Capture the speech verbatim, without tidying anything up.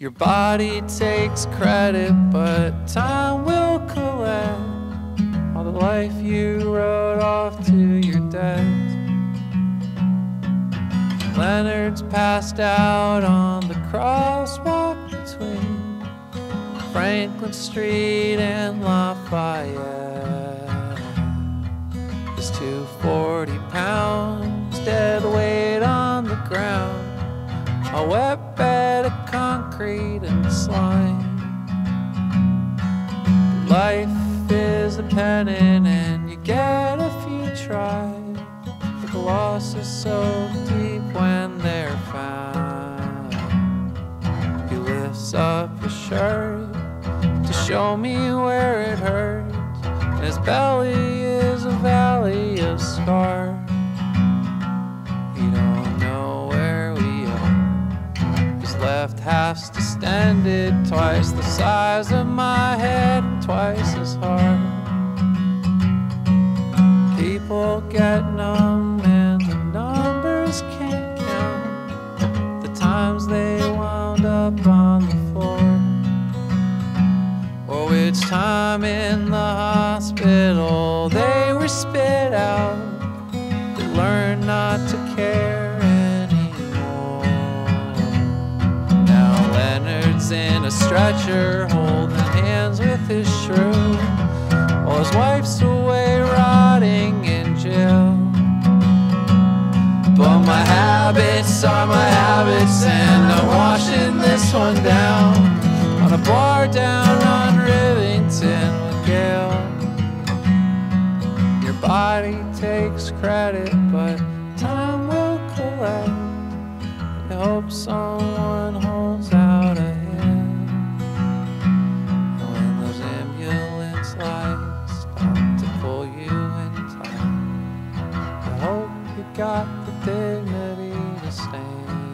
Your body takes credit, but time will collect all the life you wrote off to your death. Leonard's passed out on the crosswalk between Franklin Street and Lafayette. His two forty pounds dead weight on the ground, a wet bed of concrete and slime. Life is a pennant and you get a few tries, but the loss is so deep when they're found. He lifts up his shirt to show me where it hurts, and his belly is a valley of scars. He don't know where we are. His left half's distended, twice the size of my head and twice as hard. People get numb and the numbers can't count the times they wound up on the floor, or which time in the hospital they were spit out. They learned not to care anymore. Now Leonard's in a stretcher holding hands with his shrew, while his wife's away rotting in jail. But my habits are my habits, and I'm washing this one down on a bar down on Rivington with Gail. Your body takes credit, but time will collect. I hope someone holds out a hand, and when those ambulance lights stop to pull you in tight, I hope you got the dignity to stand.